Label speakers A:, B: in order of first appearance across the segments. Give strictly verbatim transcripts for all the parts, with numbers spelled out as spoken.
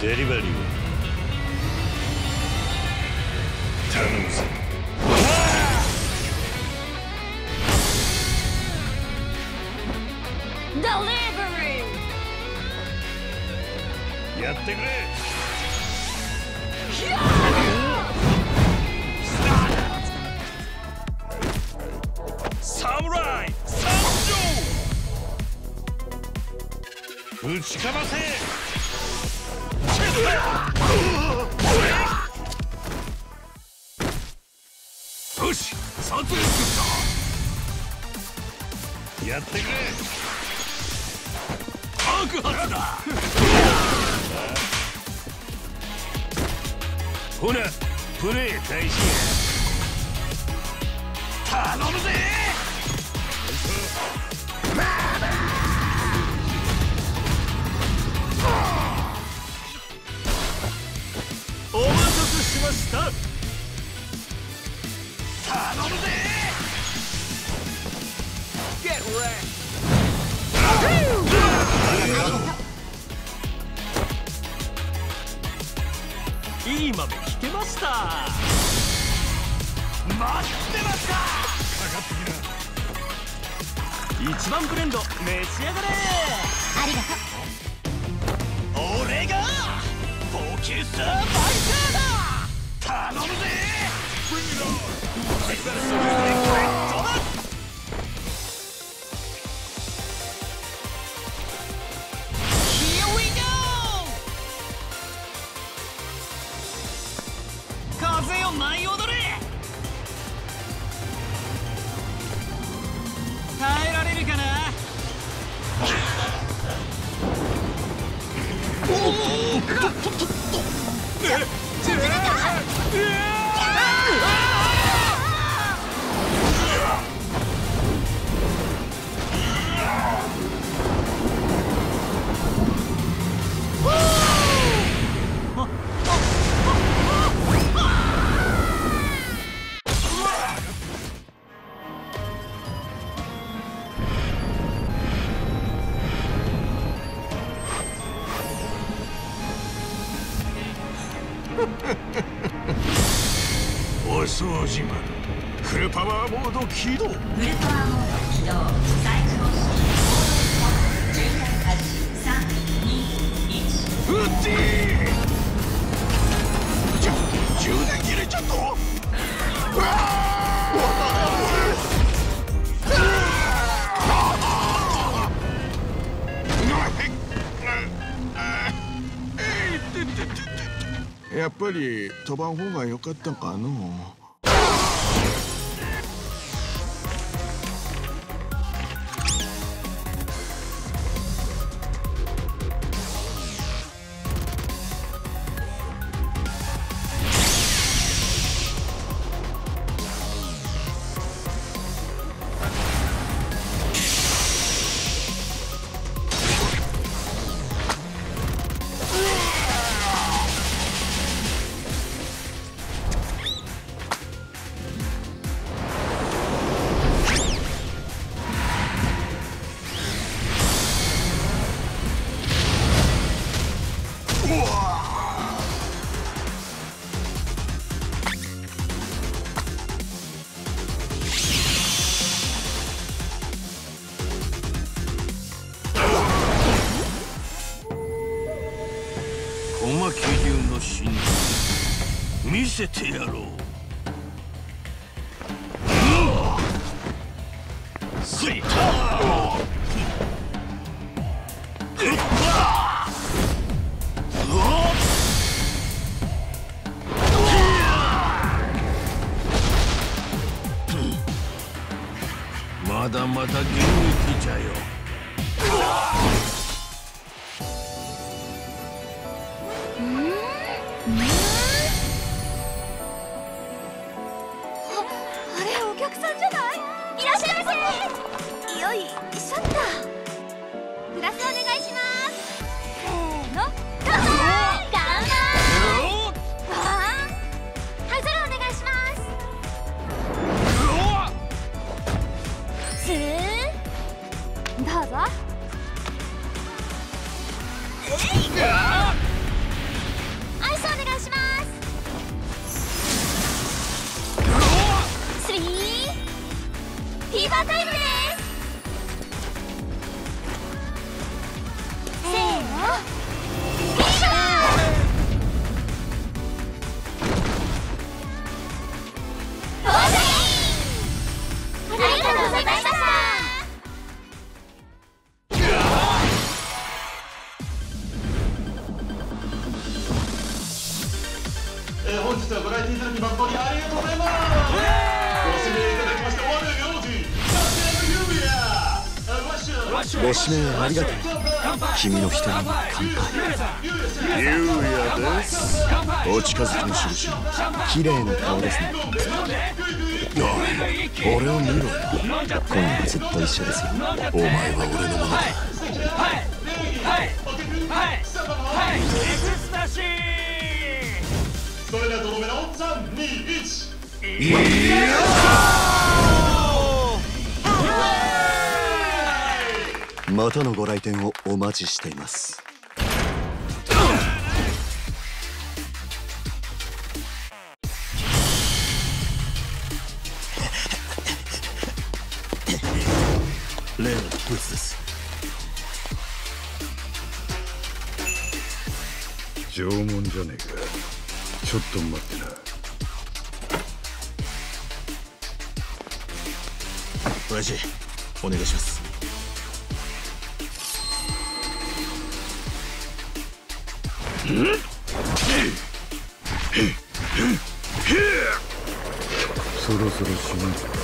A: デリバリーを頼むぜ。やってくれ。サムライ参上。打ちかませ。よし、撮影作った。やってくれ。爆発だ。ほな、プレイ開始や。頼むぜ。お待たせしました。頼むぜ。Get wrecked。いい豆聞けました。待ってました。かかってきな。一番ブレンド召し上がれ。
B: ありがと
A: う。俺がポキュサーバイターだ。頼むぜ。Bring it on。レッドだ。風を舞い踊れ。耐えられるかな。おお、とととと。え、
B: 潰れた。
A: お掃除マン、フルパワーモード起動。フル
C: パワーモード起動。最高式モード渋滞開始。さん、に、いち。
A: うってー。じゅ充電切れちゃった。うわ
D: ー。やっぱり飛ばん方が良かったかのう。
A: コマ基流の真髄見せてやろう。スイッまだまだ現役じゃよ。
B: お客さんじゃない？いらっしゃいませ。よいしょっと。プラスお願いします。せーの、乾杯。乾杯。ワン。はいそれお願いします。ツー。どうぞ。えい。 ータイムです。せーの、フィニッシュー。ありがとうございました。
A: えー、本日はご来店いただき誠にありがとうございます。ご指名いただきまして我々王子
E: ご指名ありがとう。君の瞳に乾杯。
D: ゆうやです。お近づきの印。
E: 綺麗な顔ですね。
D: 俺を見ろよ。
E: 今夜はずっと一緒ですよ。
D: お前は俺のものだ。
A: それではとどめのさんにいち。
E: またのご来店をお待ちしています。
D: 例のブツです。
F: 縄文じゃねえか。ちょっと待ってな。
D: 親父、お願いします。
F: そろそろ死ぬぞ。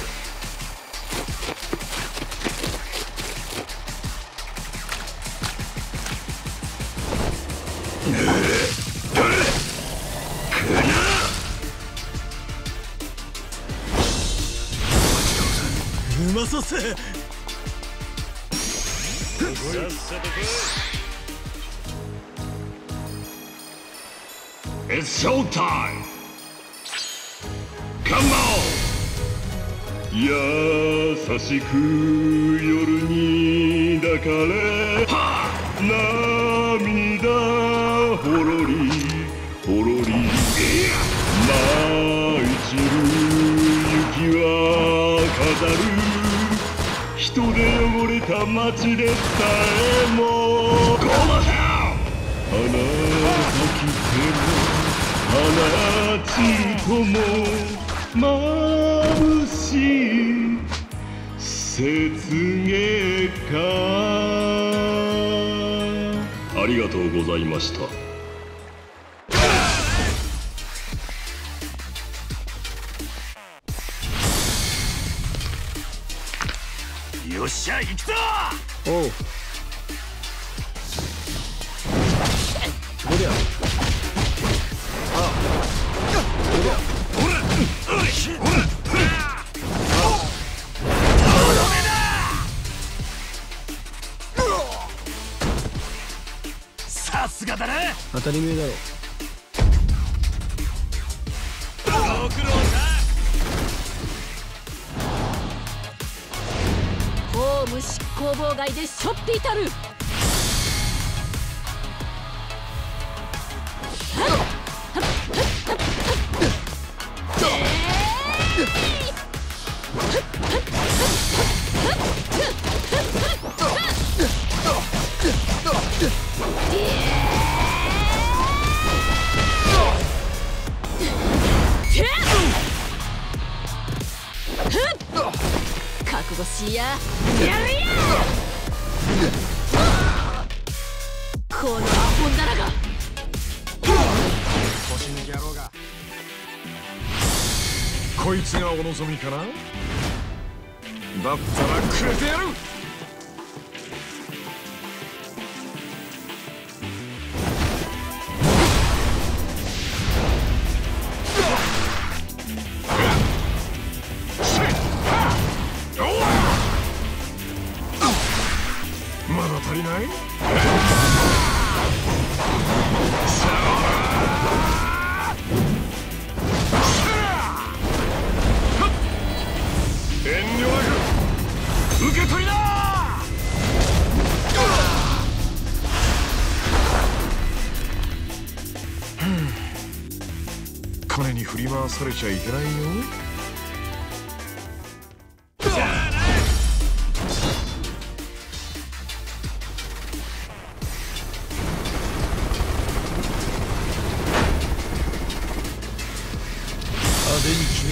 D: うまそうっす。
A: It's show time! Come on! 優しく夜に抱かれ涙ほろりほろり舞い散る雪は飾る人で汚れた街でさえも花咲きても放ちとも眩しい雪月花ありがとうございました。よっしゃ行くぞ。
F: おう。おりゃ。
A: さすがだな。
F: 当たり前だろ。
A: ご苦労さ。
G: 公務執行妨害でしょっていたる。覚悟しや。やるや。このアホンダラが。
D: 腰抜き野郎が。こいつがお望みかな。だったらくれてやる。まだ足りない？遠慮なく受け取りな。金に振り回されちゃいけないよ。じゃあな。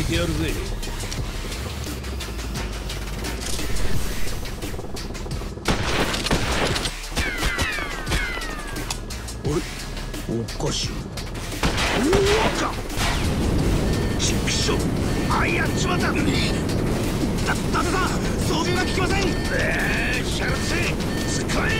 H: てやるぜ。あれ、おかしい。うわかちくしょう、あいやっちまった。だ伊達さん、操縦が効きません。えー、シャラツェ使え。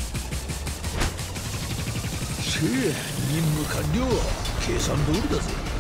H: 任務完了。計算通りだぜ。